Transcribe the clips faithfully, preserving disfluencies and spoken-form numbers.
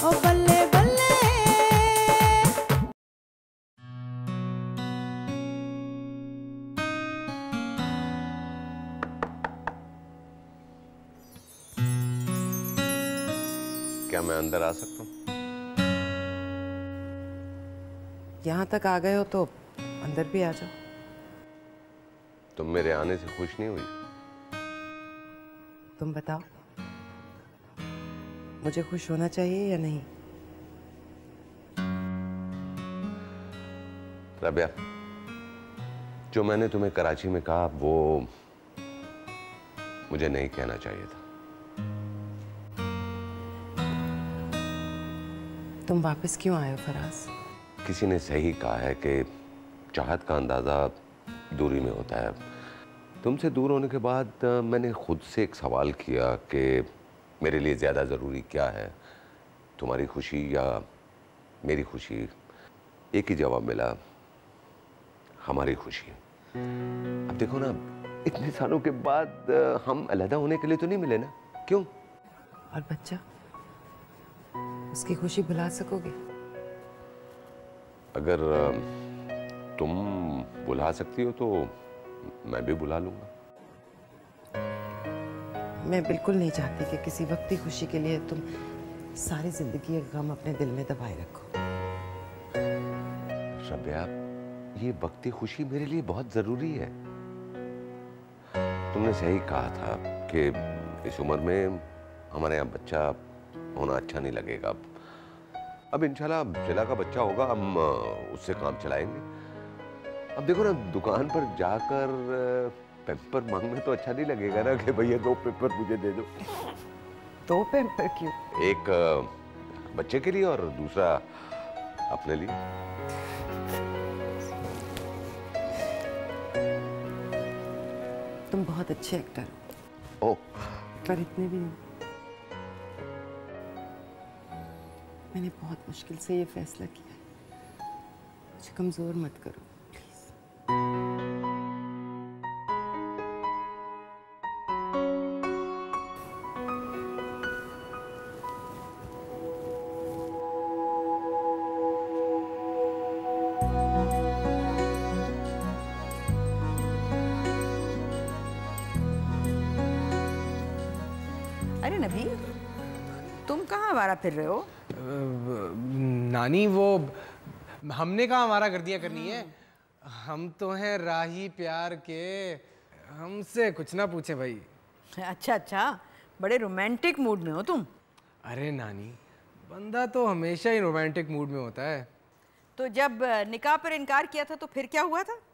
ओ बल्ले बल्ले। क्या मैं अंदर आ सकता हूँ? यहाँ तक आ गए हो तो अंदर भी आ जाओ। तुम मेरे आने से खुश नहीं हुई? तुम बताओ, मुझे खुश होना चाहिए या नहीं? रबिया, जो मैंने तुम्हें कराची में कहा वो मुझे नहीं कहना चाहिए था। तुम वापस क्यों आए हो फराज? किसी ने सही कहा है कि चाहत का अंदाजा दूरी में होता है। तुमसे दूर होने के बाद मैंने खुद से एक सवाल किया कि मेरे लिए ज़्यादा ज़रूरी क्या है, तुम्हारी खुशी या मेरी खुशी? एक ही जवाब मिला, हमारी खुशी। अब देखो ना, इतने सालों के बाद हम अलहदा होने के लिए तो नहीं मिले ना, क्यों? और बच्चा, उसकी खुशी भुला सकोगे? अगर तुम बुला सकती हो तो मैं भी बुला लूंगा। मैं बिल्कुल नहीं चाहती कि किसी वक्ती खुशी के लिए तुम सारी जिंदगी का गम अपने दिल में दबाए रखो। रबिया, ये वक्ती खुशी मेरे लिए बहुत जरूरी है। तुमने सही कहा था कि इस उम्र में हमारे यहाँ बच्चा होना अच्छा नहीं लगेगा। अब इंशाल्लाह जिला का बच्चा होगा, हम उससे काम चलाएंगे। अब देखो ना, दुकान पर जाकर पेपर मांगना तो अच्छा नहीं लगेगा ना कि भैया दो पेपर मुझे दे दो। दो पेपर क्यों? एक बच्चे के लिए और दूसरा अपने लिए। तुम बहुत अच्छे एक्टर हो। ओह, पर इतने भी नहीं। मैंने बहुत मुश्किल से ये फैसला किया, मुझे कमजोर मत करो प्लीज। अरे नबील, तुम कहाँ आवारा फिर रहे हो? नानी, वो हमने कहाँ हमारा गर्दियाँ करनी है। हम तो हैं राही प्यार के, हमसे कुछ ना पूछे भाई। अच्छा अच्छा, बड़े रोमांटिक मूड में हो तुम। अरे नानी, बंदा तो हमेशा ही रोमांटिक मूड में होता है। तो जब निकाह पर इनकार किया था तो फिर क्या हुआ था?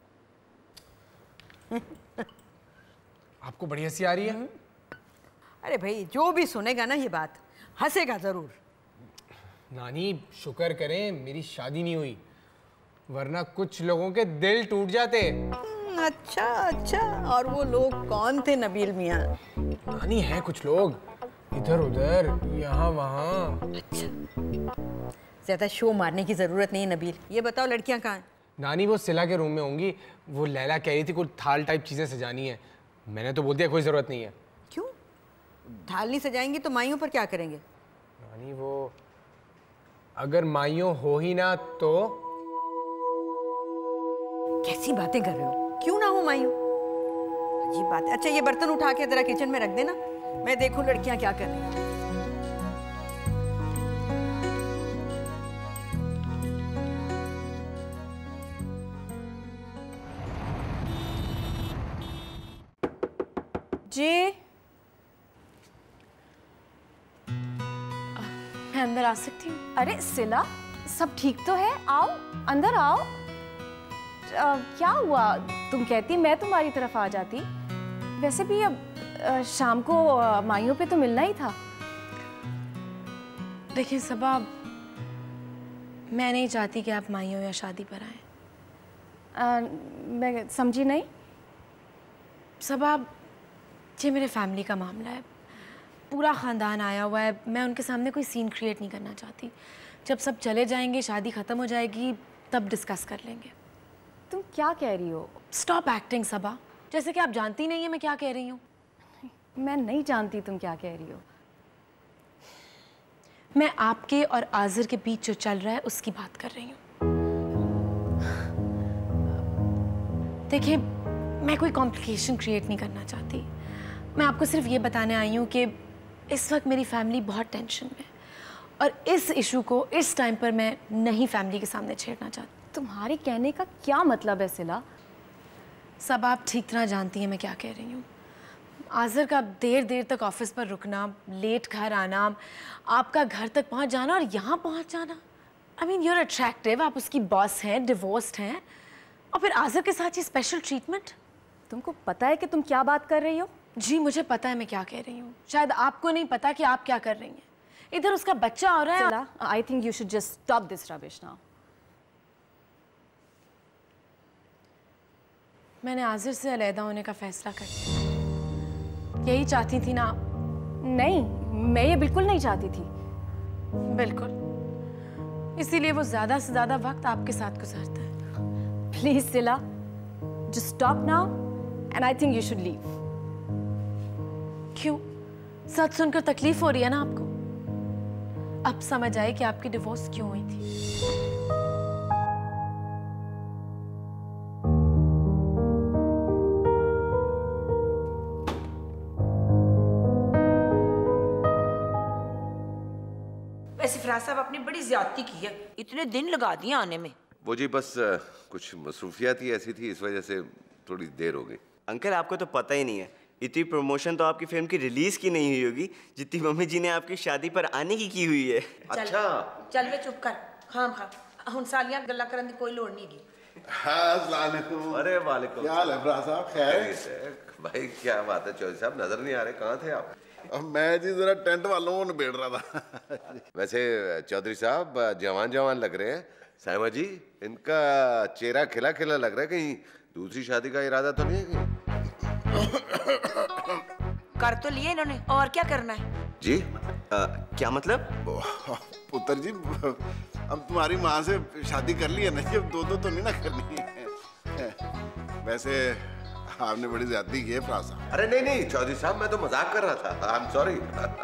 आपको बड़ी हंसी आ रही है? अरे भाई, जो भी सुनेगा ना ये बात हंसेगा जरूर। नानी, शुक्र करें मेरी शादी नहीं हुई, वरना कुछ लोगों के दिल टूट जाते। अच्छा अच्छा, और वो लोग कौन थे नबील मियाँ? नानी, है कुछ लोग इधर उधर यहाँ वहाँ। अच्छा, ज्यादा शो मारने की जरूरत नहीं है नबील। ये बताओ, लड़कियाँ कहाँ हैं? नानी, वो सिला के रूम में होंगी। वो लैला कह रही थी कुछ थाल टाइप चीजें सजानी है। मैंने तो बोल दिया कोई जरूरत नहीं है। क्यों? थाल नहीं सजाएंगी तो माइयों पर क्या करेंगे? नानी, वो अगर माइयों हो ही ना तो? कैसी बातें कर रहे हो? क्यों ना हो माइयों? अजीब बात है। अच्छा, ये बर्तन उठा के जरा किचन में रख देना, मैं देखूं लड़कियां क्या कर रही हैं। जी, मैं अंदर आ सकती हूँ? अरे सिला, सब ठीक तो है? आओ अंदर आओ। आ, क्या हुआ? तुम कहती मैं तुम्हारी तरफ आ जाती। वैसे भी अब आ, शाम को आ, माइयों पे तो मिलना ही था। देखिए सबा, मैं नहीं चाहती कि आप माइयों या शादी पर आएं। मैं समझी नहीं। सबा, ये मेरे फैमिली का मामला है, पूरा ख़ानदान आया हुआ है। मैं उनके सामने कोई सीन क्रिएट नहीं करना चाहती। जब सब चले जाएंगे, शादी ख़त्म हो जाएगी, तब डिस्कस कर लेंगे। तुम क्या कह रही हो? स्टॉप एक्टिंग सबा, जैसे कि आप जानती नहीं है मैं क्या कह रही हूँ। मैं नहीं जानती तुम क्या कह रही हो। मैं आपके और आज़िर के बीच जो चल रहा है उसकी बात कर रही हूँ। देखिए, मैं कोई कॉम्प्लिकेशन क्रिएट नहीं करना चाहती। मैं आपको सिर्फ ये बताने आई हूँ कि इस वक्त मेरी फैमिली बहुत टेंशन में, और इस इशू को इस टाइम पर मैं नहीं फैमिली के सामने छेड़ना चाहती। तुम्हारे कहने का क्या मतलब है सिला? सब आप ठीक तरह जानती हैं मैं क्या कह रही हूँ। आज़िर का देर देर तक ऑफिस पर रुकना, लेट घर आना, आपका घर तक पहुँच जाना और यहाँ पहुँच जाना। I mean you are attractive, आप उसकी बॉस हैं, डिवोर्स्ड हैं, और फिर आज़िर के साथ ये स्पेशल ट्रीटमेंट। तुमको पता है कि तुम क्या बात कर रही हो? जी मुझे पता है मैं क्या कह रही हूँ, शायद आपको नहीं पता कि आप क्या कर रही हैं। इधर उसका बच्चा हो रहा है। I think you should just stop this rubbish now. मैंने आज़िर से अलहदा होने का फैसला कर लिया। यही चाहती थी ना? नहीं, मैं ये बिल्कुल नहीं चाहती थी। बिल्कुल, इसीलिए वो ज्यादा से ज्यादा वक्त आपके साथ गुजारता है। प्लीज सिला, just stop now and I think you should leave. क्यों? सच सुनकर तकलीफ हो रही है ना आपको? अब समझ आए कि आपकी डिवोर्स क्यों हुई थी। वैसे फराज साहब आपने बड़ी ज्यादती की है, इतने दिन लगा दिए आने में। वो जी बस आ, कुछ मसरूफियात ही ऐसी थी, इस वजह से थोड़ी देर हो गई। अंकल आपको तो पता ही नहीं है, इतनी प्रमोशन तो आपकी फिल्म की रिलीज की नहीं हुई होगी जितनी मम्मी जी ने आपकी शादी पर आने की की हुई है। अच्छा चल वे चुप कर, खाम खा हुन सालियां गल्ला करन दी कोई लोड़ नहीं गी। हाँ, अस्सलाम वालेकुम। अरे वालेकुम। क्या हाल है फराज साहब? खैर? भाई क्या बात है चौधरी साहब, नजर नहीं आ रहे, कहाँ थे आप? मैं जी जरा टेंट वालों को निबेड़ रहा था। वैसे चौधरी साहब जवान जवान लग रहे हैं। साइमा जी, इनका चेहरा खिला खिला लग रहा है, कहीं दूसरी शादी का इरादा तो नहीं है कहीं? कर तो लिए इन्होंने, और क्या करना है? जी आ, क्या मतलब? पुत्र जी, हम तुम्हारी माँ से शादी कर ली है ना, अब दो दो तो नहीं ना करनी है। वैसे आपने बड़ी ज्यादती की है फराज साहब। अरे नहीं नहीं चौधरी साहब, मैं तो मजाक कर रहा था। I am sorry.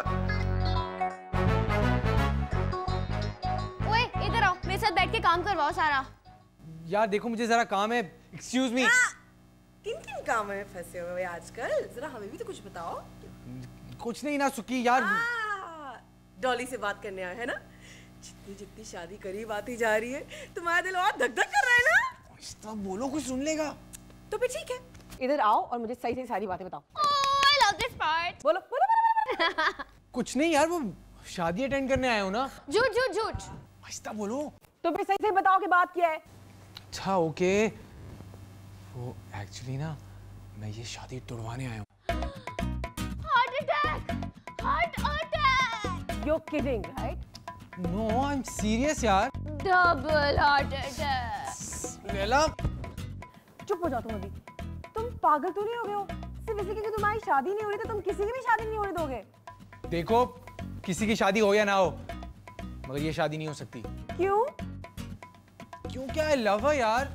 ओए इधर आओ, मेरे साथ बैठ के काम करवाओ सारा। यार देखो मुझे जरा काम है, एक्सक्यूज मी। किन किन काम में फंसे हुए आजकल? जरा हमें भी तो कुछ बताओ। कुछ नहीं ना सुकी यार। डॉली से बात करने आए हैं ना? जितनी जितनी शादी करीब आती जा रही है, तुम्हारा दिल और धक धक कर रहा है ना? इतना बोलो कोई सुन लेगा। तो फिर ठीक है, इधर आओ और मुझे सही सही सारी बातें बताओ। Oh, I love this part. बोलो बोलो बोलो, बोलो। कुछ नहीं यार, वो शादी अटेंड करने आए हो ना। झूठ झूठ झूठ। आहिस्ता बोलो। तो फिर सही सही बताओ कि बात क्या है। अच्छा ओके, वो एक्चुअली ना मैं ये शादी तोड़वाने आया हूँ। Heart attack! Heart attack! You're kidding, right? No, I'm serious यार। Double heart attack. लैला, चुप हो जाओ तुम अभी। तुम पागल तो नहीं हो गए हो? सिर्फ इसलिए कि तुम्हारी शादी नहीं हो रही तो तुम किसी की भी शादी नहीं होने दोगे? देखो किसी की शादी हो या ना हो, मगर ये शादी नहीं हो सकती। क्यों? क्यों क्या है, लव है यार।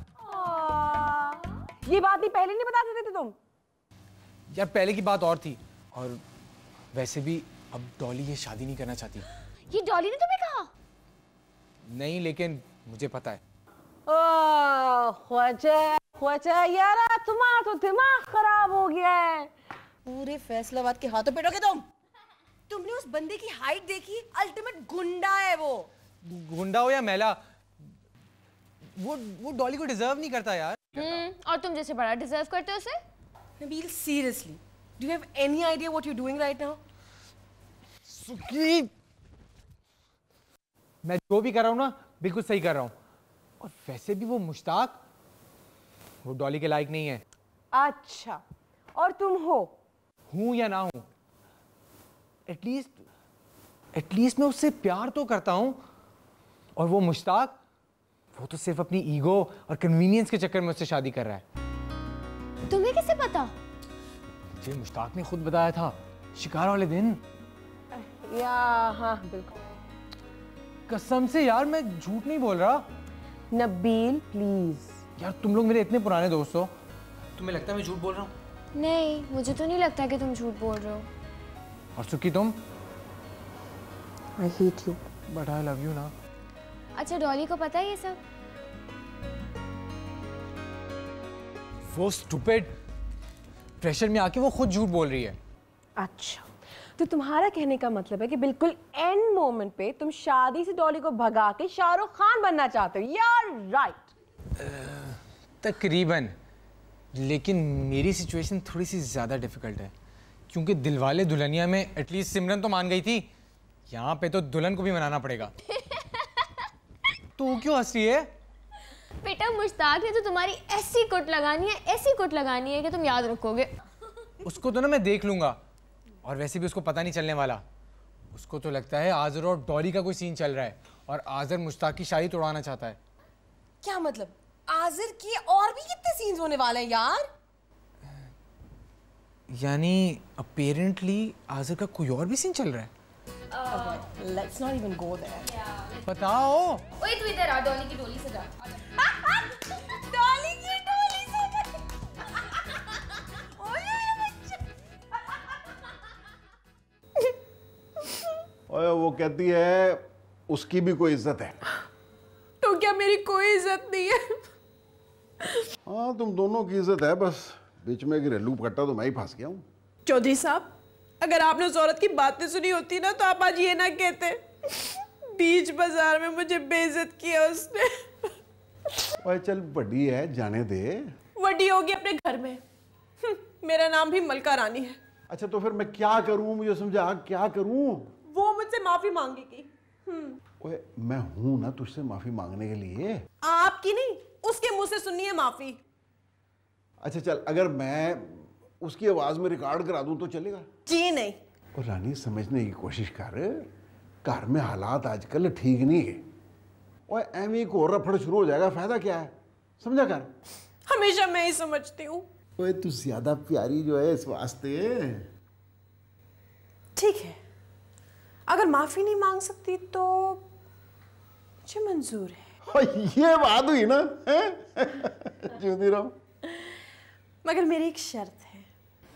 ये बात भी पहले नहीं बता सकते थे तुम? यार पहले की बात और थी, और वैसे भी अब डॉली ये शादी नहीं करना चाहती। ये डॉली ने तुम्हें कहा? नहीं, लेकिन मुझे पता है। ओह, ख्वाजा, ख्वाजा यारा, तुम्हारा तो दिमाग खराब हो गया है। पूरे फैसलाबाद के हाथों पेटोगे तुम। तुमने उस बंदे की हाइट देखी? अल्टीमेट गुंडा है वो। गुंडा हो या मैला, वो वो डॉली को डिजर्व नहीं करता यार। हम्म, और तुम जैसे बड़ा डिजर्व करते हो उसे। Nabeel, seriously, do you have any idea what you're doing right now? सुकी, मैं जो भी कर रहा हूँ ना बिल्कुल सही कर रहा हूँ, और वैसे भी वो मुश्ताक वो डॉली के लायक नहीं है। अच्छा, और तुम हो? हूँ या ना हूँ, एटलीस्ट एटलीस्ट मैं उससे प्यार तो करता हूँ, और वो मुश्ताक वो तो सिर्फ अपनी ईगो और कन्वीनियंस के चक्कर में उससे शादी कर रहा है। तुम्हें कैसे पता? मुझे मुश्ताक ने खुद बताया था शिकार वाले दिन। या हाँ बिल्कुल। कसम से यार मैं झूठ नहीं बोल रहा। नबील प्लीज। यार तुम लोग मेरे इतने पुराने दोस्त हो, तुम्हें लगता है मैं झूठ बोल रहा हूँ? नहीं, मुझे तो नहीं लगता कि तुम झूठ बोल रहे हो। और सुकी तुम I hate you. But I love you ना। अच्छा डॉली को पता है ये सब? वो स्टूपिड प्रेशर में आके वो खुद झूठ बोल रही है। अच्छा, तो तुम्हारा कहने का मतलब है कि बिल्कुल एंड मोमेंट पे तुम शादी से डॉली को भगा के शाहरुख खान बनना चाहते हो। You're right. तकरीबन, लेकिन मेरी सिचुएशन थोड़ी सी ज़्यादा डिफिकल्ट है क्योंकि दिलवाले दुल्हनिया में एटलीस्ट सिमरन तो मान गई थी, यहाँ पे तो दुल्हन को भी मनाना पड़ेगा। तू क्यों हंस रही है? बेटा मुश्ताक ने तो तुम्हारी ऐसी कुट लगानी है, ऐसी कुट लगानी है कि तुम याद रखोगे। उसको तो ना मैं देख लूंगा, और वैसे भी उसको पता नहीं चलने वाला। उसको तो लगता है आज़र और डॉली का कोई सीन चल रहा है और आज़र मुश्ताक की शादी तोड़वाना चाहता है। क्या मतलब? आज़िर की और भी कितने सीन्स होने वाले हैं यार? यानी अपेरेंटली आज़र का कोई और भी सीन चल रहा है। Let's not even go there. बताओ। ओए तू इधर आ, डॉली की डोली सजा। डॉली की डोली सजा। ओए वो कहती है उसकी भी कोई इज्जत है। तो क्या मेरी कोई इज्जत नहीं है? हाँ तुम दोनों की इज्जत है, बस बीच में घरेलू कट्टा तो मैं ही फंस गया हूँ। चौधरी साहब, अगर आपने उस औरत की बातें सुनी होती ना तो आप आज ये ना कहते। बीच बाजार में मुझे बेइज्जत किया उसने। ओए चल बड़ी है, जाने दे। वड्डी होगी अपने घर में। मेरा नाम भी मलका रानी है। अच्छा तो फिर मैं क्या करूं, मुझे समझा, क्या करूं? वो मुझसे माफी मांगेगी। ओए मैं हूं ना तुझसे माफी मांगने के लिए। आपकी नहीं, उसके मुंह से सुननी है माफी। अच्छा चल, अगर मैं उसकी आवाज में रिकॉर्ड करा दूं तो चलेगा? जी नहीं। और रानी समझने की कोशिश कर, घर में हालात आजकल ठीक नहीं है। ओए एम एक और रफड़ शुरू हो जाएगा, फायदा क्या है? समझा कर। हमेशा मैं ही समझती हूँ। ओए तू ज्यादा प्यारी जो है इस वास्ते। ठीक है, अगर माफी नहीं मांग सकती तो मुझे मंजूर है। ये बात हुई ना, जीती रहो। मगर मेरी एक शर्त है,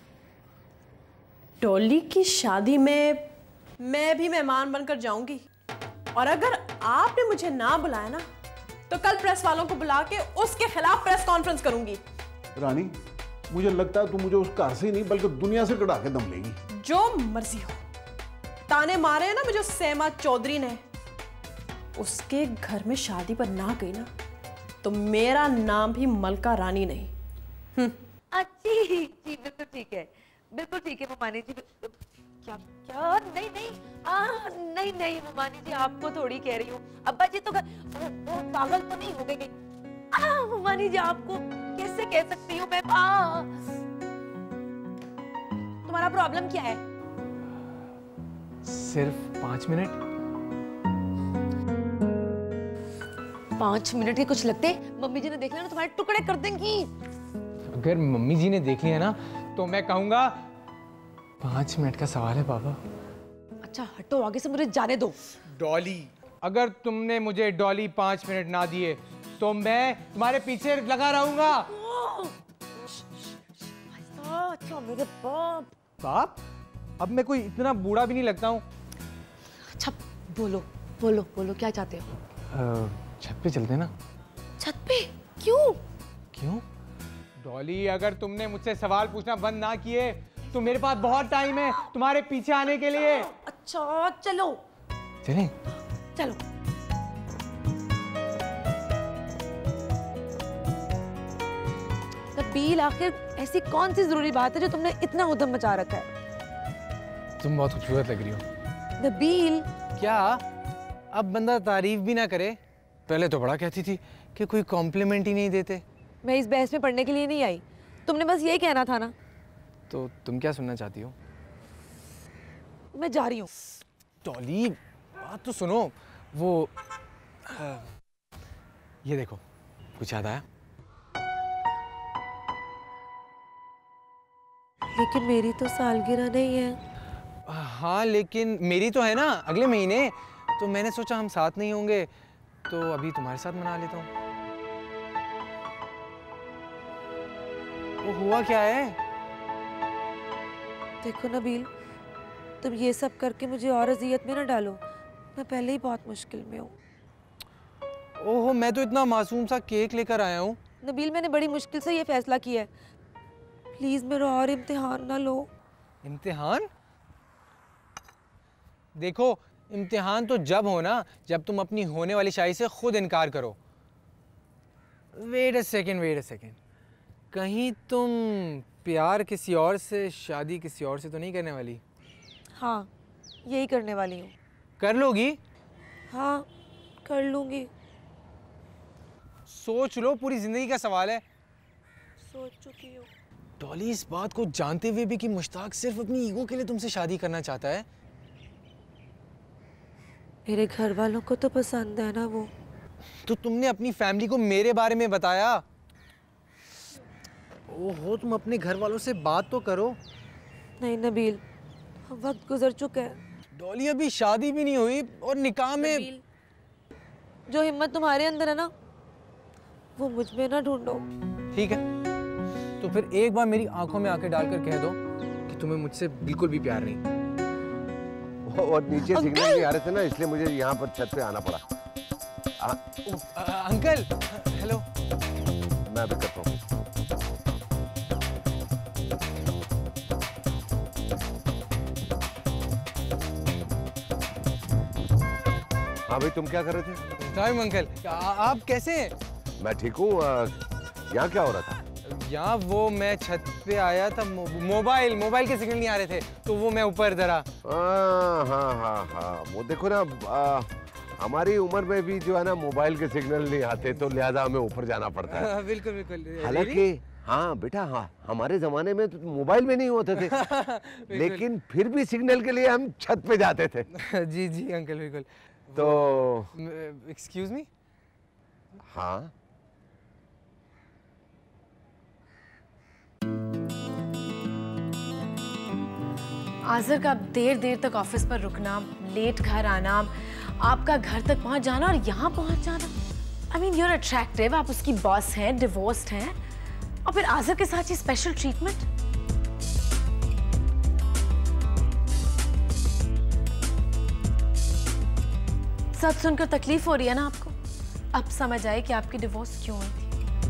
डॉली की शादी में मैं भी मेहमान बनकर जाऊंगी, और अगर आपने मुझे ना बुलाया ना तो कल प्रेस वालों को बुला के उसके खिलाफ प्रेस कॉन्फ्रेंस करूंगी। रानी मुझे लगता है तू मुझे उस घर से नहीं बल्कि दुनिया से कटा के दम लेगी। जो मर्जी हो, ताने मारे हैं ना मुझे सेमा चौधरी ने, उसके घर में शादी पर ना गई ना तो मेरा नाम भी मलका रानी नहीं। अच्छी जी, बिल्कुल ठीक है, बिल्कुल ठीक है मुमानी जी। क्या क्या? नहीं नहीं आ, नहीं नहीं मुमानी जी, आपको थोड़ी कह रही हूँ। अब्बा जी तो वो, वो पागल तो नहीं हो गए? मुमानी जी आपको कैसे कह सकती हूँ मैं? आ, तुम्हारा प्रॉब्लम क्या है? सिर्फ पाँच मिनट। पाँच मिनट के कुछ लगते, मम्मी जी ने देख लिया ना तुम्हारे टुकड़े कर देंगी। अगर मम्मी जी ने देख लिया ना तो मैं कहूंगा पाँच मिनट का सवाल है पापा। अच्छा हटो आगे से, मुझे जाने दो। डॉली, अगर तुमने मुझे डॉली पाँच मिनट ना दिए तो मैं तुम्हारे पीछे लगा रहूंगा। अच्छा मेरे बाप। बाप? अब मैं कोई इतना बूढ़ा भी नहीं लगता हूँ। अच्छा बोलो बोलो बोलो, क्या चाहते हो? छत पे चलते हैं ना। छत पे? क्यों? क्यों? डॉली, अगर तुमने मुझसे सवाल पूछना बंद ना किए तो मेरे पास बहुत टाइम है तुम्हारे पीछे आने के लिए। अच्छा चलो चलें? चलो। नबील, आखिर ऐसी कौन सी जरूरी बात है जो तुमने इतना उधम मचा रखा है? तुम बहुत खूबसूरत लग रही हो। नबील क्या अब बंदा तारीफ भी ना करे? पहले तो बड़ा कहती थी कि कोई कॉम्प्लीमेंट ही नहीं देते। मैं इस बहस में पढ़ने के लिए नहीं आई, तुमने बस यही कहना था ना। तो तुम क्या सुनना चाहती हो? मैं जा रही हूँ। डॉली बात तो सुनो। वो आ, ये देखो, कुछ याद आया? लेकिन मेरी तो सालगिरह नहीं है। हाँ लेकिन मेरी तो है ना, अगले महीने। तो मैंने सोचा हम साथ नहीं होंगे तो अभी तुम्हारे साथ मना लेता हूँ। वो हुआ क्या है? देखो नबील, तुम ये सब करके मुझे और अजियत में ना डालो। मैं पहले ही बहुत मुश्किल में हूँ। ओहो, मैं तो इतना मासूम सा केक लेकर आया हूँ। नबील, मैंने बड़ी मुश्किल से ये फैसला किया है, प्लीज मेरा और इम्तिहान ना लो। इम्तिहान? देखो, इम्तिहान तो जब हो ना जब तुम अपनी होने वाली शादी से खुद इनकार करो। Wait a second wait a second कहीं तुम प्यार किसी और से, शादी किसी और से तो नहीं करने वाली? हाँ, यही करने वाली हूँ। कर लोगी? हाँ, कर लूँगी। सोच लो, पूरी जिंदगी का सवाल है। सोच चुकी हूँ। डॉली, इस बात को जानते हुए भी कि मुश्ताक सिर्फ अपनी ईगो के लिए तुमसे शादी करना चाहता है। मेरे घर वालों को तो पसंद है ना वो। तो तुमने अपनी फैमिली को मेरे बारे में बताया? ओहो, तुम अपने घर वालों से बात तो करो। नहीं नबील, वक्त गुजर चुका है। डॉली, अभी शादी भी नहीं हुई और निकाह में। नबील, जो हिम्मत तुम्हारे अंदर है ना, वो मुझ में ना ढूंढो। ठीक है, तो फिर एक बार मेरी आंखों में आंखें डालकर कह दो कि तुम्हें मुझसे बिल्कुल भी प्यार नहीं। और नीचे सिग्नल नहीं आ रहे थे ना, इसलिए मुझे यहाँ पर छत पे आना पड़ा। आ, आ, अंकल, हेलो। मैं अभी करता हूँ। हाँ भाई, तुम क्या कर रहे थे? टाइम अंकल, आ, आप कैसे हैं? मैं ठीक हूँ। यहाँ क्या हो रहा था? यहाँ वो मैं छत पे आया था, मो, मोबाइल मोबाइल के सिग्नल नहीं आ रहे थे, तो वो मैं ऊपर धरा। हाँ हाँ हाँ हाँ, वो देखो ना, आ, हमारी उम्र में भी जो है ना मोबाइल के सिग्नल नहीं आते, तो लिहाजा हमें ऊपर जाना पड़ता है। बिल्कुल बिल्कुल। हालांकि हाँ बेटा, हाँ हमारे जमाने में तो मोबाइल में नहीं होते थे लेकिन फिर भी सिग्नल के लिए हम छत पे जाते थे। जी जी अंकल, बिल्कुल। तो एक्सक्यूज मी। हाँ, आज़र का देर देर तक ऑफिस पर रुकना, लेट घर आना, आपका घर तक पहुंच जाना और यहाँ पहुंच जाना। आई मीन, यूर अट्रैक्टिव, आप उसकी बॉस हैं, डिवोर्स्ड हैं, और फिर आज़र के साथ ये स्पेशल ट्रीटमेंट। सच सुनकर तकलीफ हो रही है ना आपको? अब समझ आए कि आपकी डिवोर्स क्यों हुई थी।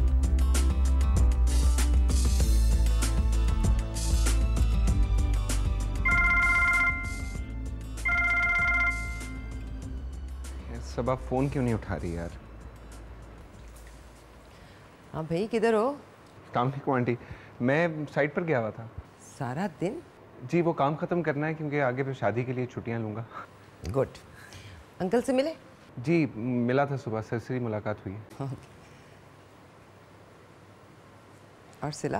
सब आप फोन क्यों नहीं उठा रही यार? हाँ भाई, किधर हो? काम ठीक हूँ आंटी, मैं साइट पर गया हुआ था। सारा दिन? जी, वो काम खत्म करना है क्योंकि आगे फिर शादी के लिए छुट्टियाँ लूँगा। गुड। अंकल से मिले? जी, मिला था सुबह, सरसरी मुलाकात हुई है। और सिला?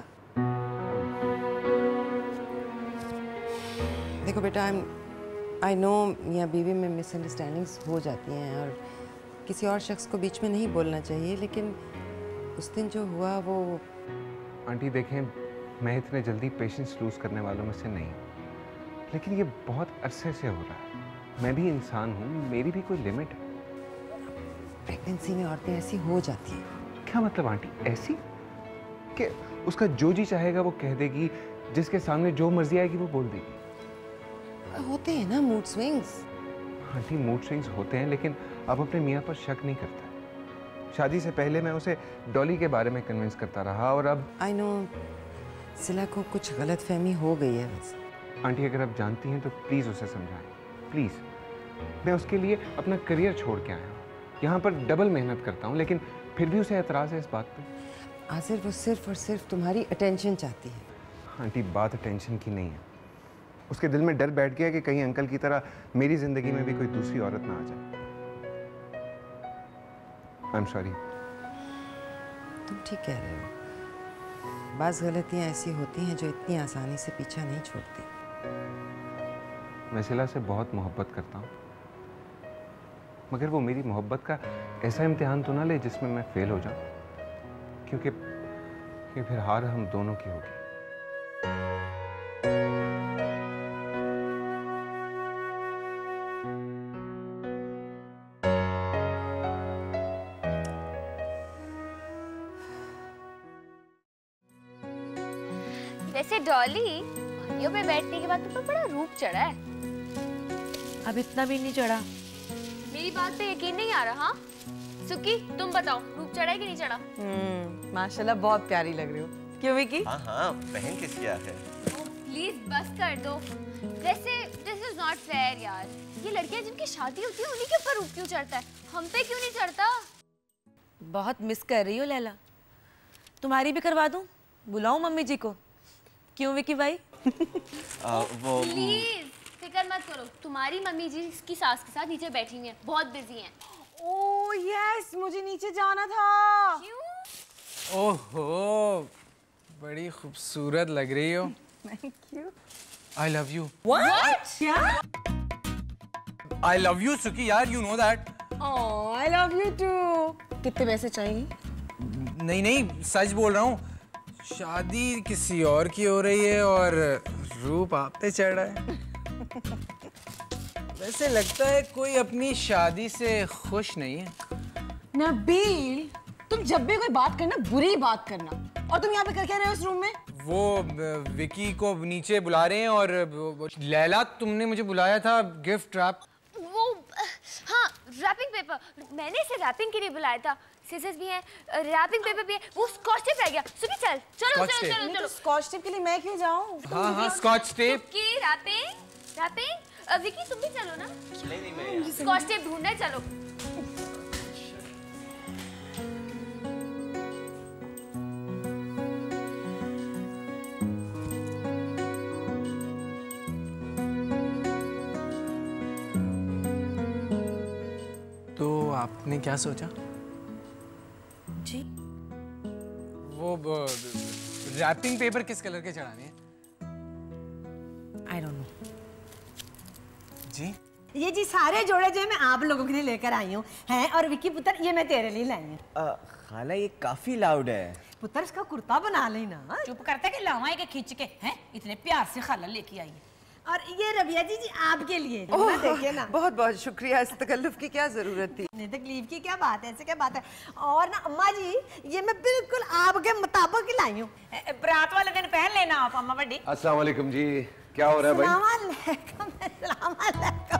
देखो बेटा, आई आई नो मियाँ बीवी में मिसअंडरस्टैंडिंग्स हो जाती हैं और किसी और शख्स को बीच में नहीं बोलना चाहिए, लेकिन उस दिन जो हुआ वो। आंटी देखें, मैं इतने जल्दी पेशेंस लूज़ करने वालों में से नहीं, लेकिन ये बहुत अरसे से हो रहा है। मैं भी इंसान हूँ, मेरी भी कोई लिमिट है। प्रेगनेंसी में औरतें ऐसी हो जाती हैं। क्या मतलब आंटी, ऐसी कि उसका जो जी चाहेगा वो कह देगी, जिसके सामने जो मर्जी आएगी वो बोल देगी? होते हैं ना mood swings. Aunty, mood swings होते हैं, लेकिन अब अपने मियाँ पर शक नहीं करता। शादी से पहले मैं उसे डॉली के बारे में कन्विंस करता रहा और अब। आई नो, सिला को कुछ गलतफहमी हो गई है वैसे। आंटी, अगर आप जानती हैं तो प्लीज़ उसे समझाएं, प्लीज़। मैं उसके लिए अपना करियर छोड़ के आया हूँ, यहाँ पर डबल मेहनत करता हूँ, लेकिन फिर भी उसे एतराज़ है इस बात पे। आज़िर, वो सिर्फ और सिर्फ तुम्हारी अटेंशन चाहती है। आंटी, बात अटेंशन की नहीं है, उसके दिल में डर बैठ गया कि कहीं अंकल की तरह मेरी जिंदगी में भी कोई दूसरी औरत ना आ जाए। I am sorry. तुम ठीक कह रहे हो। बाज़ गलतियाँ ऐसी होती हैं जो इतनी आसानी से पीछा नहीं छोड़ती। मैं सिला से बहुत मोहब्बत करता हूँ, मगर वो मेरी मोहब्बत का ऐसा इम्तिहान तो ना ले जिसमें मैं फेल हो जाऊँ, क्योंकि क्योंकि फिर हार हम दोनों की होगी। वैसे डॉली, भाइयों पे बैठने के बाद तुम पर बड़ा रूप चढ़ा है। अब इतना भी नहीं चढ़ा। मेरी बात पे यकीन नहीं आ रहा? हाँ सुकी, तुम बताओ रूप चढ़ा है कि नहीं चढ़ा? हम्म, माशाल्लाह बहुत प्यारी लग रही हो। क्यों विकी? हाँ हाँ, बहन किस क्या है? प्लीज बस कर दो। वैसे दिस इज नॉट फेयर यार। ये लड़कियां जिनकी शादी होती है उन्हीं के ऊपर रूप क्यों चढ़ता है, हम पे क्यों नहीं चढ़ता? बहुत मिस कर रही हो लैला, तुम्हारी भी करवा दूं? बुलाऊं मम्मी जी को? क्यों विकी भाई? आ, वो प्लीज फिक्र मत करो, तुम्हारी मम्मी जी इसकी सास के साथ नीचे बैठी हुई हैं, बहुत बिजी हैं। ओह यस, मुझे नीचे जाना था। क्यों? ओहो, बड़ी खूबसूरत लग रही हो। Thank you. I love you. What? क्या? I love you, सुकी यार, you know that. Oh, I love you too. कितने पैसे चाहिए? नहीं नहीं, सच बोल रहा हूँ। शादी किसी और की हो रही है और रूप आप पे चढ़ रहा है। वैसे लगता है कोई अपनी शादी से खुश नहीं है। नबील, तुम जब भी कोई बात करना बुरी बात करना। और तुम यहाँ पे कर क्या रहे हो इस रूम में? वो विकी को नीचे बुला रहे हैं और लैला तुमने मुझे बुलाया था गिफ्ट रैप। वो हाँ, रैपिंग पेपर। मैंने इसे रैपिंग के लिए बुलाया था। सीजर्स भी हैं, रैपिंग पेपर भी है। वो स्कॉच टेप रह गया। सुबह चल, चलो चलो चलो चलो। स्कॉच टेप के लिए मैं क्यों जाऊँ? हाँ हाँ, स्कॉच टेप। की रैपिंग, रैपिंग। विकी तुम भी चलो ना। नहीं नहीं मैं स्कॉच टेप ढूंढने चलो। तो आपने क्या सोचा? जी वो रैपिंग पेपर किस कलर के चढ़ाने हैं? I don't know. जी ये जी सारे जोड़े जो है मैं आप लोगों के लिए लेकर आई हूँ हैं, और विकी पुत्र ये मैं तेरे लिए लाई हूँ। खाला ये काफी लाउड है। पुत्र इसका कुर्ता बना लेना। चुप करते कि लावा के खींच के हैं, इतने प्यार से खाला लेके आई है। और ये रबिया जी जी आपके लिए देखिए ना। बहुत बहुत शुक्रिया, इस तकल्लुफ की क्या जरूरत थी? नहीं तकलीफ की क्या बात है, ऐसे क्या बात है। और ना अम्मा जी ये मैं बिल्कुल आपके मुताबिक लाई हूँ। बरात वाले दिन पहन लेना आप अम्मा बड़ी। अस्सलाम वालेकुम जी, क्या हो रहा है भाई? सलाम अलैकुम।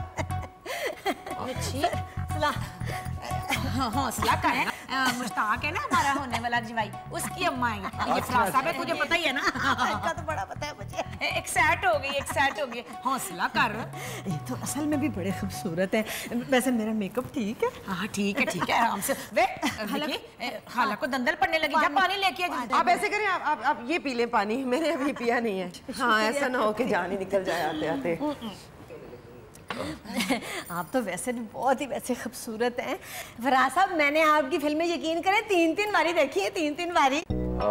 हौसला कर है। मुश्ताक है ना हमारा होने वाला जवाई, उसकी अम्मा है। ये फ्रासा है, तुझे पता ही है ना। इसका तो बड़ा पता है मुझे। एक्साइट हो गई, एक्साइट हो गई। हौसला कर। ये तो असल में भी बड़े खूबसूरत है। वैसे मेरा मेकअप ठीक है? हाँ ठीक है ठीक है, आराम से। वे खाला को दंदल पड़ने लगी, जा पानी लेके आ। आप ऐसे करें, आप आप आप ये पी लें पानी, मैंने अभी पिया नहीं है। हाँ ऐसा ना हो कि जान ही निकल जाए आते आते। आप तो वैसे भी बहुत ही वैसे खूबसूरत हैं। फराज साहब मैंने आपकी फिल्में यकीन करें तीन तीन बारी देखी है, तीन तीन बारी।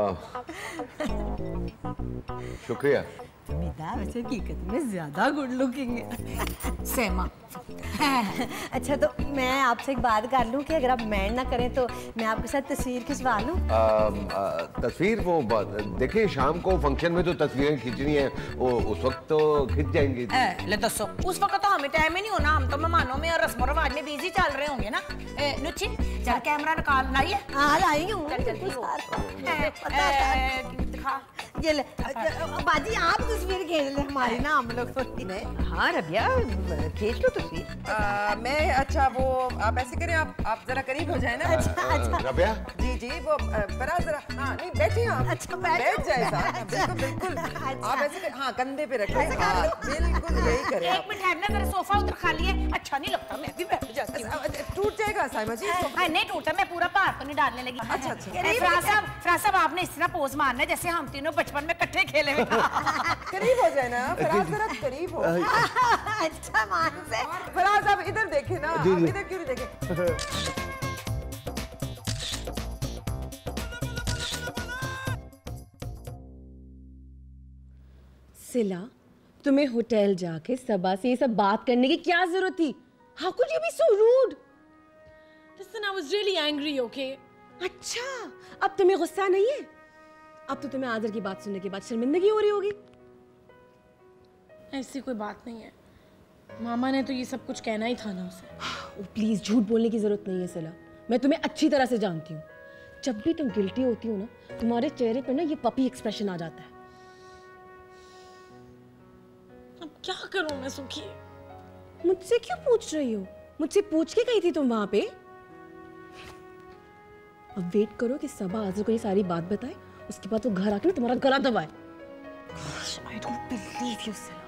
शुक्रिया। मिदा वैसे हकीकत में ज्यादा गुड लुकिंग है। सेमा। अच्छा तो मैं आपसे एक बात कर लूं कि अगर आप मैंड ना करें तो मैं आपके साथ तस्वीर खिंचवा लूं? तस्वीर वो देखिए, शाम को फंक्शन में तो तस्वीरें खींचनी है, वो उस वक्त तो खिंच जाएंगी। ले दसो, उस वक्त तो हमें टाइम ही नहीं होना, हम तो मेहमानों में और रस्म रिवाज में बिजी चल रहे होंगे ना। नुची चल कैमरा निकाल लाइए। हाँ लाई हूँ। ये ले बाजी आप तस्वीर खींच ले हमारी ना हम लोग। हाँ रबिया खींच लो तस्वीर। मैं अच्छा वो आप ऐसे करें, आप आप जरा करीब हो जाए ना। अच्छा अच्छा रबिया जी जी वो फराज जरा, हाँ नहीं बैठे आप। अच्छा बैठ जाए साहब, बिल्कुल बिल्कुल। आप ऐसे हाँ कंधे पे रखें, हाँ बिल्कुल यही करें। एक मिनट ठहरना, जरा सोफा उधर खाली है। अच्छा नहीं लगता, मैं भी बैठ जाती हूँ। टूट जाएगा साइमा जी। हाँ नहीं टूटता, मैं पूरा भार तो नहीं डालने लगी। अच्छा अच्छा। फराज साहब, फराज साहब आपने इस तरह पोज मारना है जैसे हम तीनों बचपन में इकट्ठे खेले हुए। करीब हो जाए ना फराज, जरा करीब हो। अच्छा मान से फराज आप इधर देखें ना, आप इधर क्यों नहीं देखें? सिला, तुम्हें होटल जाके सबा से ये सब बात करने की क्या जरूरत थी? How could you be so rude? Listen, I was really angry, okay? अच्छा, अब तुम्हें गुस्सा नहीं है? अब तो तुम्हें आदर की बात सुनने के बाद शर्मिंदगी हो रही होगी। ऐसी कोई बात नहीं है, मामा ने तो ये सब कुछ कहना ही था ना उसे। प्लीज झूठ बोलने की जरूरत नहीं है सिला, मैं तुम्हें अच्छी तरह से जानती हूँ। जब भी तुम गिल्टी होती हो ना, तुम्हारे चेहरे पर ना ये पपी एक्सप्रेशन आ जाता है। अब क्या करूं मैं सुखी? मुझसे क्यों पूछ रही हो? मुझसे पूछ के गई थी तुम वहां पे? अब वेट करो कि सबा आज़ू को ये सारी बात बताए, उसके बाद वो घर आके तुम्हारा गला दबाए। I don't believe you, Sila.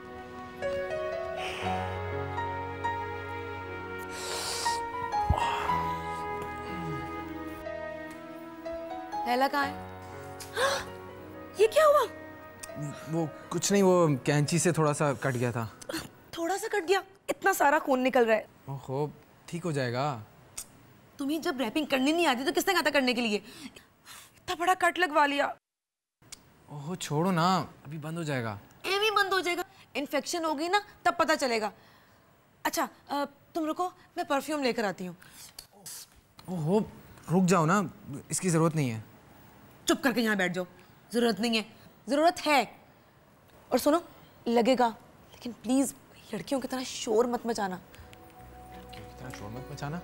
Laila कहाँ है? ये क्या हुआ? वो कुछ नहीं, वो कैंची से थोड़ा सा कट गया था। थोड़ा सा कट गया? इतना सारा खून निकल रहा है। ओहो, ठीक हो जाएगा। तुम्हें जब रैपिंग करनी नहीं आती तो किसने कहा था करने के लिए? इतना बड़ा कट लगवा लिया। ओहो छोड़ो ना, अभी बंद हो जाएगा। ए भी बंद हो जाएगा? इन्फेक्शन होगी ना तब पता चलेगा। अच्छा आ, तुम रुको, मैं परफ्यूम लेकर आती हूँ। ओहो रुक जाओ ना, इसकी जरूरत नहीं है। चुप करके यहाँ बैठ जाओ। जरूरत नहीं है, जरूरत है। और सुनो, लगेगा, लेकिन प्लीज लड़कियों की तरह शोर मत मचाना। लड़कियों की तरह शोर मत मचाना?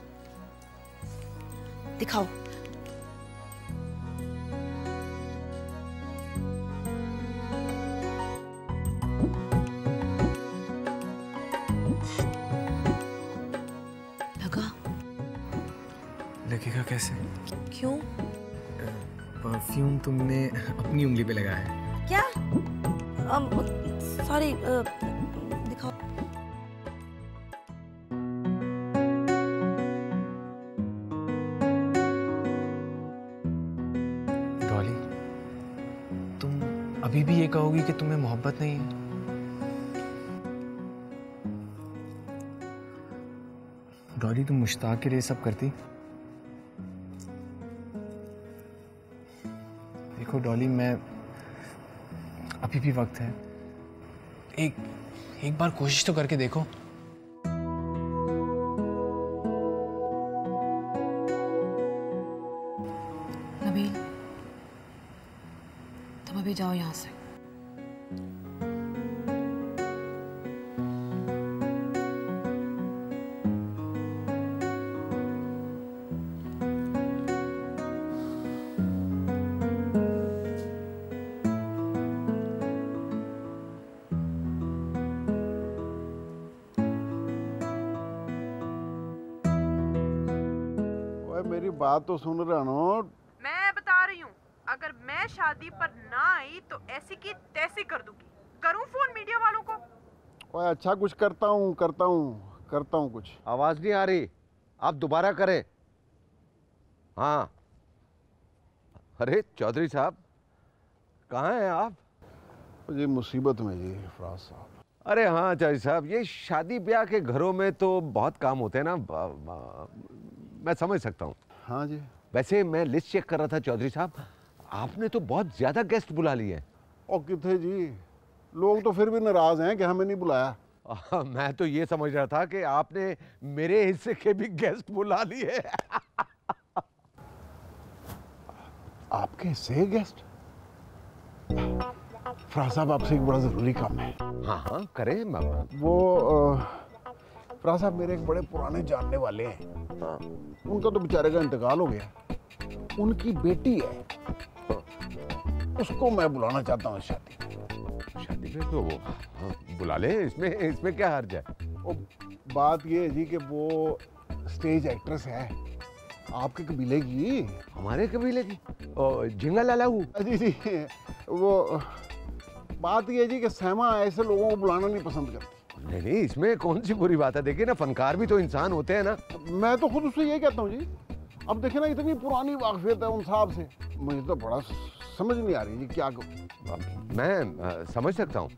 दिखाओ। लगा? लगेगा कैसे? क्यों? परफ्यूम तुमने अपनी उंगली पे लगाया है। क्या? सॉरी, दिखाओ। डॉली, तुम अभी भी ये कहोगी कि तुम्हें मोहब्बत नहीं है? डॉली, तुम मुश्ताक के लिए सब करती? देखो डॉली, मैं अभी भी वक्त है, एक एक बार कोशिश तो करके देखो। नबील, तुम अभी जाओ यहाँ से। मेरी बात तो सुन रहा नो। मैं बता रही हूँ, अगर मैं शादी पर ना आई तो ऐसी की तैसी कर दूंगी। करूँ फोन मीडिया वालों को? ओए अच्छा, कुछ करता हूँ करता हूँ करता हूँ कुछ। आवाज नहीं आ रही, आप दोबारा करें। हाँ, अरे चौधरी साहब, कहाँ हैं आप? जी मुसीबत में जी फराज साहब। अरे हाँ चौधरी साहब, ये शादी ब्याह के घरों में तो बहुत काम होते हैं ना, मैं समझ सकता हूँ। हाँ जी। वैसे मैं लिस्ट चेक कर रहा था चौधरी साहब, आपने तो बहुत ज्यादा गेस्ट बुला लिए हैं। और कितने जी, लोग तो फिर भी नाराज हैं कि हमें नहीं बुलाया। आ, मैं तो ये समझ रहा था कि आपने मेरे हिस्से के भी गेस्ट बुला लिए। आपके हिस्से गेस्ट? फराज साहब, आपसे एक बड़ा जरूरी काम है। हाँ हाँ करें मामा। वो फराज साहब, मेरे एक बड़े पुराने जानने वाले हैं। हाँ। उनका तो बेचारे का इंतकाल हो गया, उनकी बेटी है, उसको मैं बुलाना चाहता हूँ शादी। शादी में तो वो बुला ले, इसमें इसमें क्या हर्ज है? बात ये है जी कि वो स्टेज एक्ट्रेस है, आपके कबीले की। हमारे कबीले की? झिंगा लाला हूँ जी जी। वो बात ये है जी कि सहमा ऐसे लोगों को बुलाना नहीं पसंद करती। नहीं नहीं, इसमें कौन सी बुरी बात है? देखिए ना, फनकार भी तो इंसान होते हैं ना। मैं तो खुद उससे ये कहता हूँ जी। अब देखिए ना, इतनी पुरानी वाकफियत है उन साहब से, मुझे तो बड़ा समझ नहीं आ रही जी क्या करूँ। मैं आ, समझ सकता हूँ।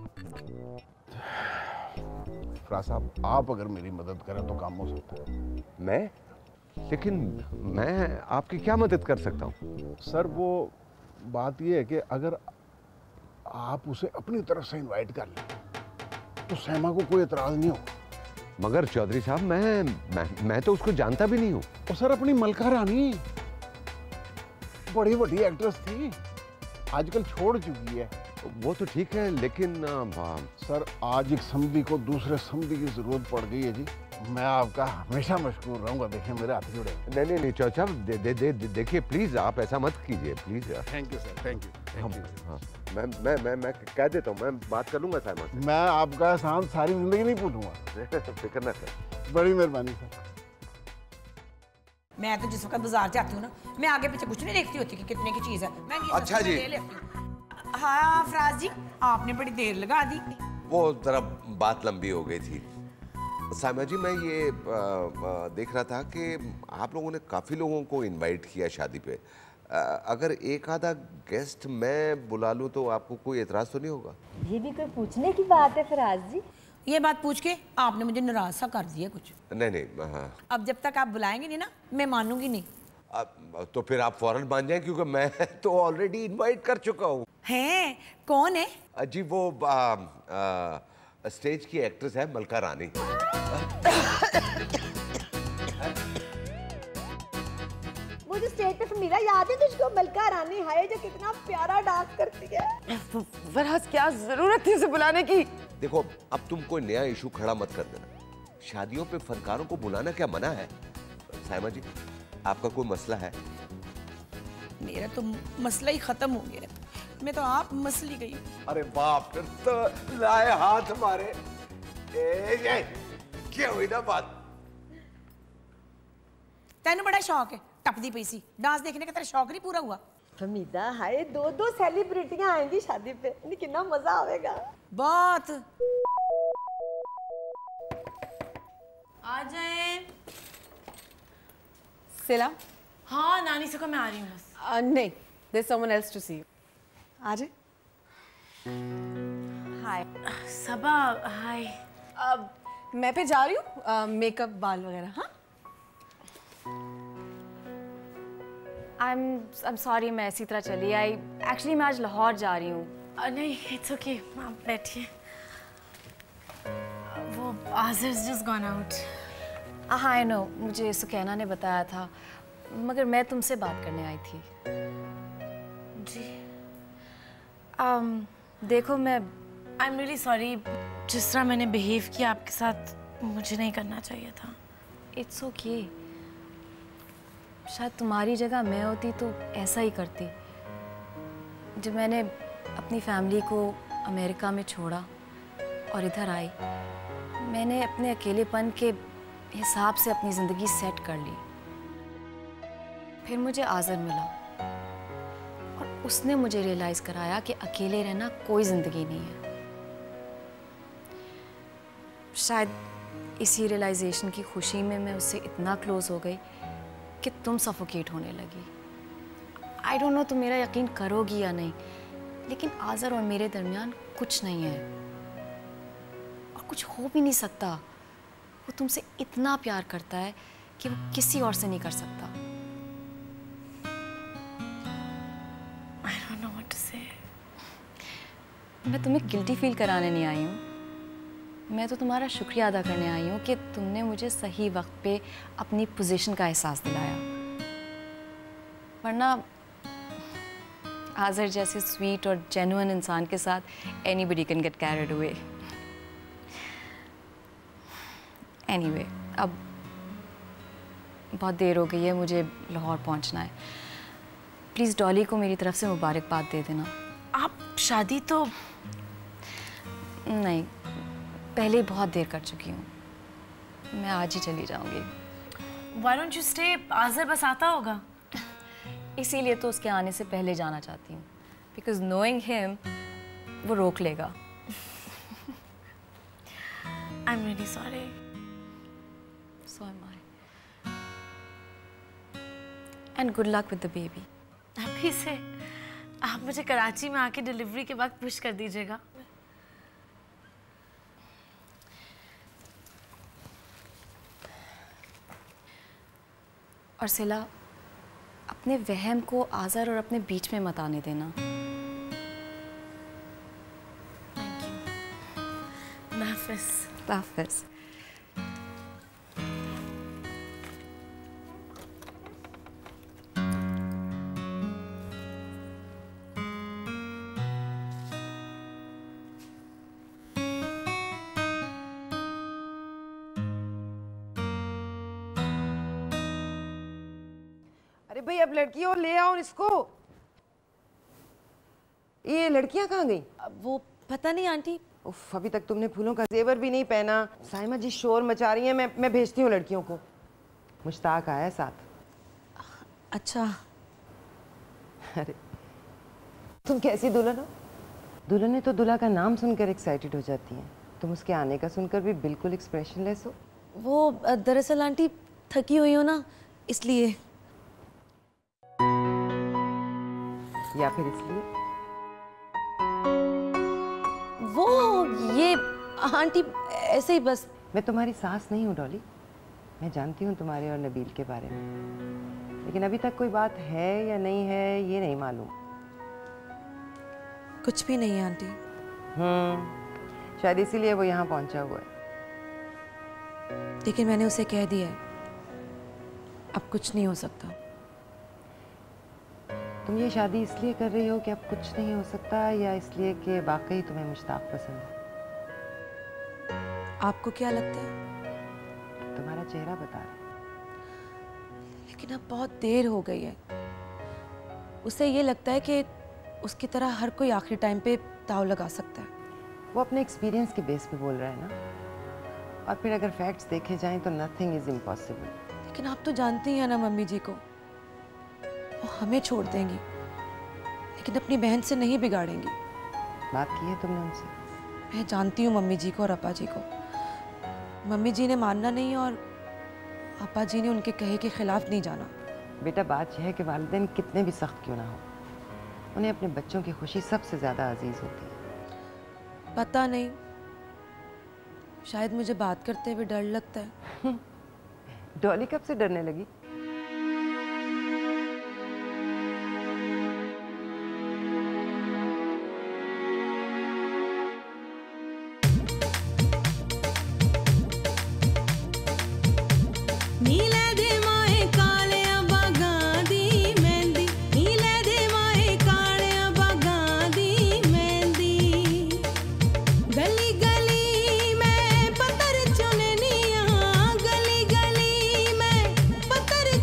फराज साहब, आप अगर मेरी मदद करें तो काम हो सकता है। मैं? लेकिन मैं आपकी क्या मदद कर सकता हूँ? सर, वो बात ये है कि अगर आप उसे अपनी तरफ से इनवाइट कर लें तो सहमा को कोई एतराज नहीं हो। मगर चौधरी साहब, मैं मैं मैं तो उसको जानता भी नहीं हूँ। और सर, अपनी मलका रानी बड़ी बड़ी एक्ट्रेस थी, आजकल छोड़ चुकी है। वो तो ठीक है, लेकिन आ, सर, आज एक समधी को दूसरे समधी की जरूरत पड़ गई है जी। मैं आपका हमेशा मशकूर रहूंगा। देखिए मेरे हाथ जुड़े। नहीं नहीं नहीं चाचा दे, दे, दे, दे, देखिए प्लीज आप ऐसा मत कीजिए please. Thank you sir, thank you thank you. हाँ मैं मैं मैं मैं कह देता हूँ, मैं बात कर लूंगा साइमा से। मैं आपका एहसान सारी जिंदगी नहीं भूलूंगा। फिक्र ना कर। बड़ी मेहरबानी सर। मैं तो जिस वक्त बाजार जाती हूँ ना, मैं आगे पीछे कुछ नहीं देखती होती कि कितने की चीज है। मैं अच्छा जी। ले लेती हूँ। हाँ फराज जी, आपने बड़ी देर लगा दी। वो जरा बात लंबी हो गई थी साइमा जी। मैं ये आ, आ, देख रहा था कि आप लोगों ने काफ़ी लोगों को इनवाइट किया शादी पे। आ, अगर एक आधा गेस्ट मैं बुला लूँ तो आपको कोई एतराज़ तो नहीं होगा? ये भी कोई पूछने की बात है फराज जी? ये बात पूछ के आपने मुझे नाराज सा कर दिया कुछ। नहीं नहीं हाँ। अब जब तक आप बुलाएंगे नहीं ना, मैं मानूंगी नहीं। अब तो फिर आप फौरन मान जाएं, क्योंकि मैं तो ऑलरेडी इनवाइट कर चुका हूँ। हैं? कौन है? जी वो आ, आ, स्टेज की एक्ट्रेस है मलका रानी। वो जो स्टेज पे फमीला याद है तुझको, मलका रानी है जो कितना प्यारा डांस करती है। फरहाद क्या जरूरत थी उसे बुलाने की? देखो अब तुम कोई नया इशू खड़ा मत कर देना। शादियों पे फनकारों को बुलाना क्या मना है? साइमा जी आपका कोई मसला है? मेरा तो मसला ही खत्म हो गया। मैं तो आप मसली गई। अरे बाप रे, तो लाए हाथ हमारे। ए, ए, क्या हुई ना बात? तेन बड़ा शौक है, टपदी पई सी डांस देखने का, तेरा शौक नहीं पूरा हुआ? फमीदा हाय, दो दो सेलिब्रिटियां आएंगी शादी पे, कितना मजा आएगा। बहुत। आ जाए सिला। हाँ नानी से को मैं आ रही हूँ बस। uh, नहीं, there's someone else to see you. आ जाए। हाय सबा। हाय। अब मैं पे जा रही हूँ मेकअप बाल वगैरह। हाँ I am I am sorry, मैं इसी तरह चली आई। एक्चुअली मैं आज लाहौर जा रही हूँ। नहीं इट्स ओके, आप बैठिए। वो आज़िज़ जस्ट गॉन आउट। हाँ आई नो, मुझे सुकैना ने बताया था, मगर मैं तुमसे बात करने आई थी। जी। um, देखो मैं आई एम रियली सॉरी, जिस तरह मैंने बिहेव किया आपके साथ मुझे नहीं करना चाहिए था। It's okay. शायद तुम्हारी जगह मैं होती तो ऐसा ही करती। जब मैंने अपनी फैमिली को अमेरिका में छोड़ा और इधर आई, मैंने अपने अकेलेपन के हिसाब से अपनी ज़िंदगी सेट कर ली। फिर मुझे आज़र मिला और उसने मुझे रियलाइज़ कराया कि अकेले रहना कोई ज़िंदगी नहीं है। शायद इसी रियलाइजेशन की खुशी में मैं उससे इतना क्लोज हो गई कि तुम सफोकेट होने लगी। आई डोंट नो तुम मेरा यकीन करोगी या नहीं, लेकिन आज़र और मेरे दरमियान कुछ नहीं है और कुछ हो भी नहीं सकता। वो तुमसे इतना प्यार करता है कि वो किसी और से नहीं कर सकता। I don't know what to say. मैं तुम्हें गिल्टी फील कराने नहीं आई हूँ, मैं तो तुम्हारा शुक्रिया अदा करने आई हूँ कि तुमने मुझे सही वक्त पे अपनी पोजीशन का एहसास दिलाया। वरना आज़र जैसे स्वीट और जेन्युइन इंसान के साथ anybody can get carried away. Anyway, अब बहुत देर हो गई है, मुझे लाहौर पहुँचना है। प्लीज़ डॉली को मेरी तरफ से मुबारकबाद दे देना। आप शादी तो नहीं, पहले ही बहुत देर कर चुकी हूँ, मैं आज ही चली जाऊँगी। Why don't you stay? Azar बस आता होगा। इसीलिए तो उसके आने से पहले जाना चाहती हूँ, बिकॉज नोइंग हिम वो रोक लेगा। I'm really sorry. So am I. And good luck with the baby. अभी से आप मुझे कराची में आके डिलीवरी के वक्त पुश कर दीजिएगा। और सिला, अपने वहम को आज़र और अपने बीच में मत आने देना। Thank you. नाफिस। नाफिस। अरे भाई अब लड़की हो, ले आओ इसको। ये लड़कियां कहाँ गई? वो पता नहीं आंटी। उफ, अभी तक तुमने फूलों का जेवर भी नहीं पहना। साइमा जी शोर मचा रही हैं, मैं मैं भेजती हूँ लड़कियों को। मुश्ताक आया है साथ। अच्छा। अरे तुम कैसी दुल्हन हो? दुल्हनें तो दूल्हा का नाम सुनकर एक्साइटेड हो जाती हैं, तुम उसके आने का सुनकर भी बिल्कुल एक्सप्रेशनलेस हो। वो दरअसल आंटी थकी हुई हो ना, इसलिए। या फिर इसलिए? वो ये आंटी ऐसे ही बस। मैं तुम्हारी सास नहीं हूँ डॉली, मैं जानती हूँ तुम्हारे और नबील के बारे में, लेकिन अभी तक कोई बात है या नहीं है ये नहीं मालूम। कुछ भी नहीं है आंटी। हम्म, शायद इसीलिए वो यहाँ पहुंचा हुआ है। लेकिन मैंने उसे कह दिया है, अब कुछ नहीं हो सकता। तुम ये शादी इसलिए कर रही हो कि अब कुछ नहीं हो सकता, या इसलिए कि वाकई तुम्हें मुश्ताक पसंद है? आपको क्या लगता है? तुम्हारा चेहरा बता रहा है। लेकिन अब बहुत देर हो गई है। उसे ये लगता है कि उसकी तरह हर कोई आखिरी टाइम पे दाव लगा सकता है। वो अपने एक्सपीरियंस के बेस पे बोल रहा है ना, और फिर अगर फैक्ट्स देखे जाएं तो नथिंग इज इम्पॉसिबल। लेकिन आप तो जानती हैं ना मम्मी जी को, वो हमें छोड़ देंगी लेकिन अपनी बहन से नहीं बिगाड़ेंगी। बात की है तुमने उनसे? मैं जानती हूँ मम्मी जी को और अपा जी को। मम्मी जी ने मानना नहीं और अपा जी ने उनके कहे के खिलाफ नहीं जाना। बेटा बात यह है कि वालिदैन कितने भी सख्त क्यों ना हो, उन्हें अपने बच्चों की खुशी सबसे ज्यादा अजीज होती है। पता नहीं, शायद मुझे बात करते हुए डर लगता है। डॉली कब से डरने लगी? गली गली में पत्थर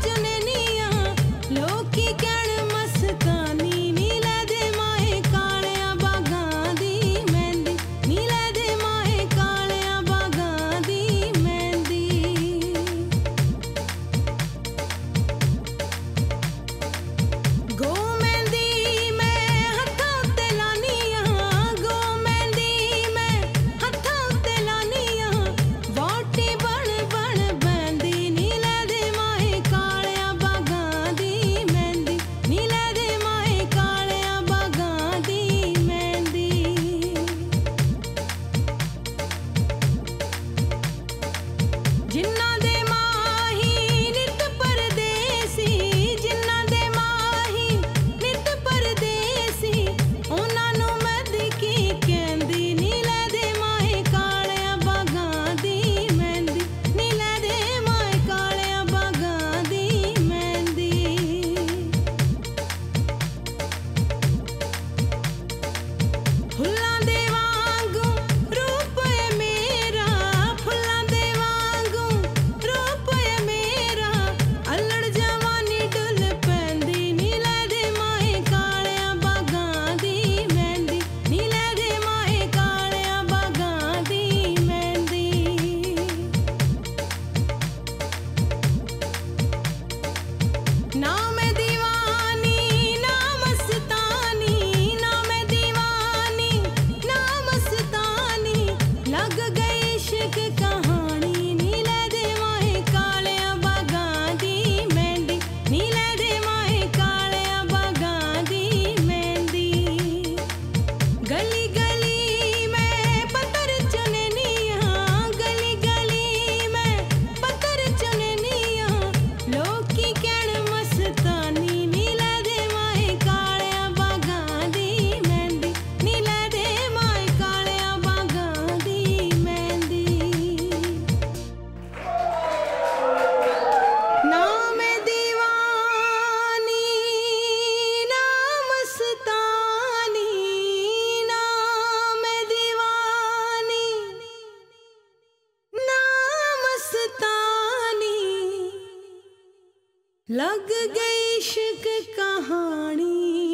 लग गई इश्क कहानी